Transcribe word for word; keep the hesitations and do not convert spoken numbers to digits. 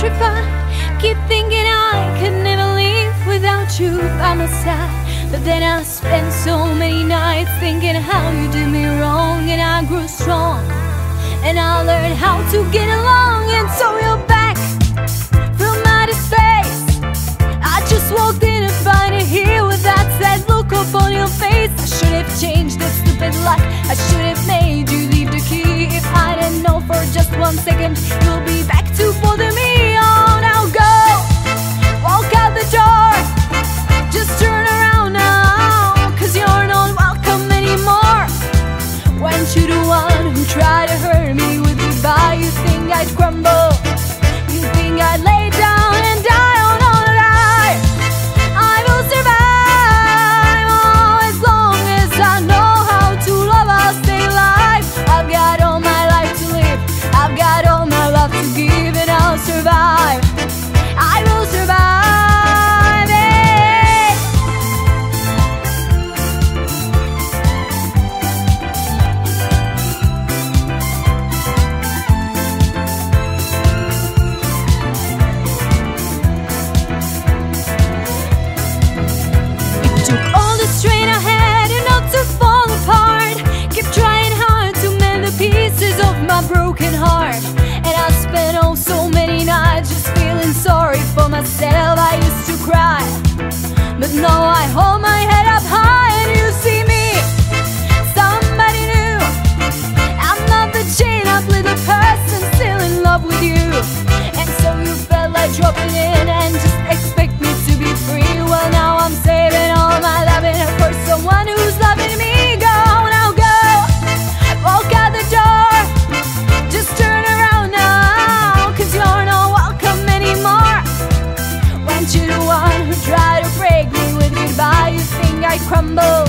petrified. Keep thinking I could never live without you by my side. But then I spent so many nights thinking how you did me wrong, and I grew strong, and I learned how to get along. And so you're back from outer space. I just walked in and find it here with that sad look upon your face. I should have changed that stupid lock. I should have made you leave the key. If I didn't know for just one second you'll be back to bother me. Oh, now go, walk out the door. Just turn around now, cause you're not welcome anymore. Weren't you the one who tried to hurt me with goodbye? You think I'd crumble? You think I'd lay down and die? Oh no, no, die. I will survive, oh, as long as I know how to love, I'll stay alive. I've got all my life to live, I've got all my love to give, and I'll survive. I will survive it. It took all the strain I had and not to fall apart. Kept trying hard to mend the pieces of my broken heart. And I spent oh so many nights just feeling sorry for myself. I used to cry, but now I hold my head up high, and you see me, somebody new. I'm not the chain up little person still in love with you. And so you felt like dropping in and just expect me to be free. Well, now I'm saving all my loving for someone who's loving me. Go, now go, walk out the door. Just turn around now, cause you're not welcome anymore. Weren't you the one who tried to break me with goodbye? You think I crumble?